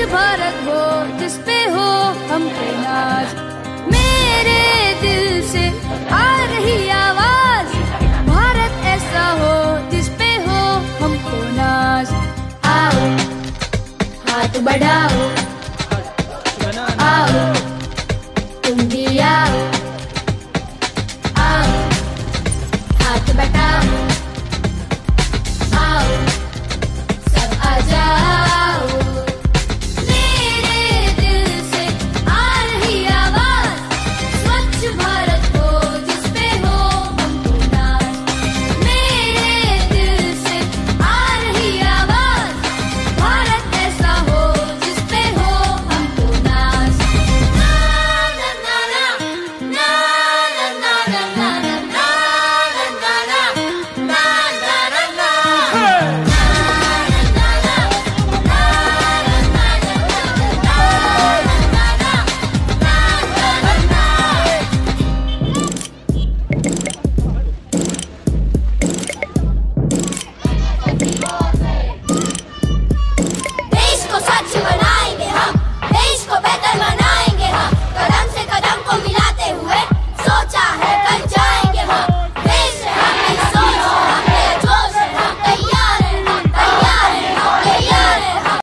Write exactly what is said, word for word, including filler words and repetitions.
भारत हो जिस पे हो हमको नाज। मेरे दिल से आ रही आवाज, भारत ऐसा हो जिस पे हो हमको नाज। आओ हाथ बढ़ाओ,